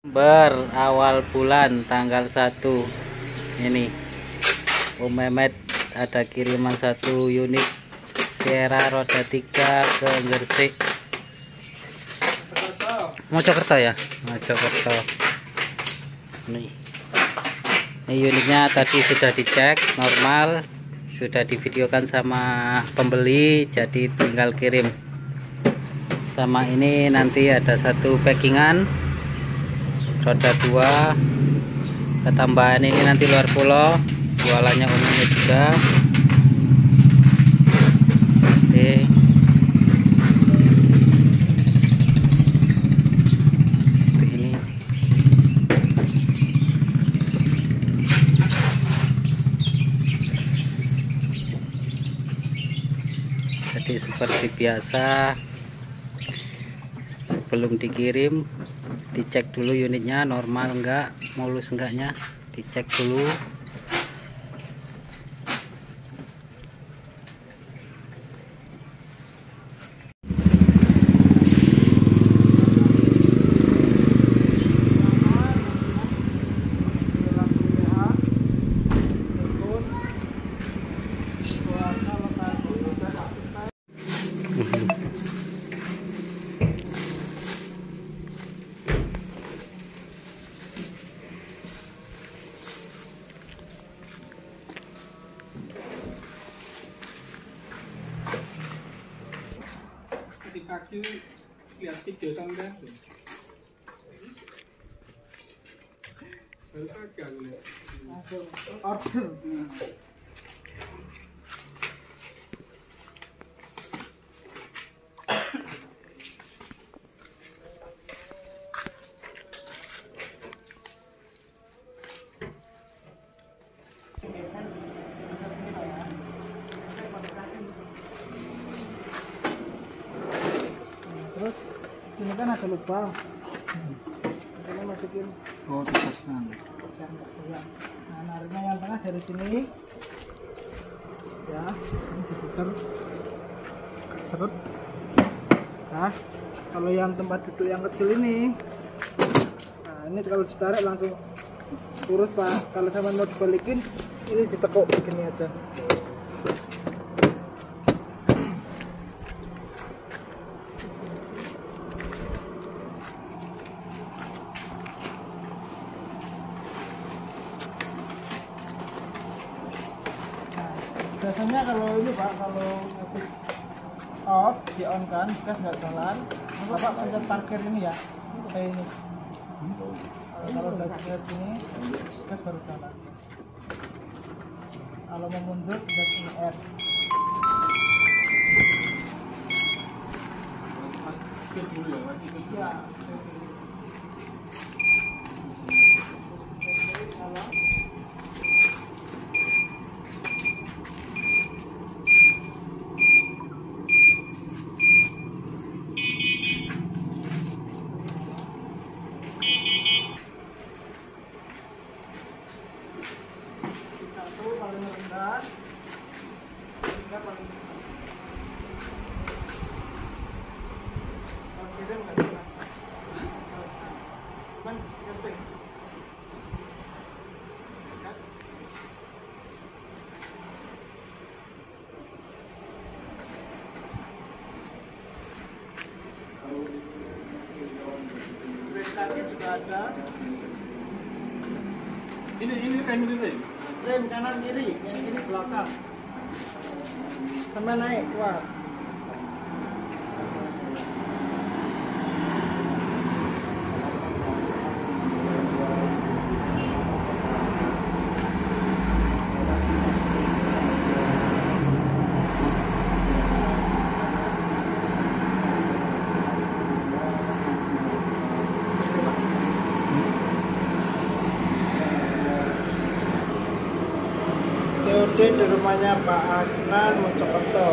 Awal bulan tanggal 1 ini Om Mehmet ada kiriman 1 unit Sierra roda 3 ke Gresik, Mojokerto ya, Mojokerto. Ini unitnya tadi sudah dicek normal, sudah divideokan sama pembeli, jadi tinggal kirim. Sama ini nanti ada 1 packingan roda 2 ketambahan, ini nanti luar pulau, jualannya umumnya juga. Oke, ini jadi seperti biasa, sebelum dikirim dicek dulu unitnya normal enggak, mulus enggaknya dicek dulu. Pagi lihat video sampai baru pagi aku lihat langsung order. Terus sini kan ada lubang, ini masukin tegasnya. Nah, nariknya yang tengah dari sini ya, sini diputar seret. Nah, kalau yang tempat duduk yang kecil ini, nah ini kalau ditarik langsung lurus Pak. Kalau sama mau dibalikin, ini ditekuk begini aja. Biasanya kalau ini Pak, kalau habis off di on kan, gas nggak jalan, Bapak pencet parkir ini ya, kayak ini. Kalau udah pencet ini, gas baru jalan. Kalau mau mundur, pencet ini R. Dulu ya, masih ya. Paling rendah, tiga paling kalau kirim nggak bisa, cuman camping gas. Kaki juga ada. Ini rem kanan kiri, yang kiri belakang, sama naik kuat. COD di rumahnya Pak Asnan, Mojokerto.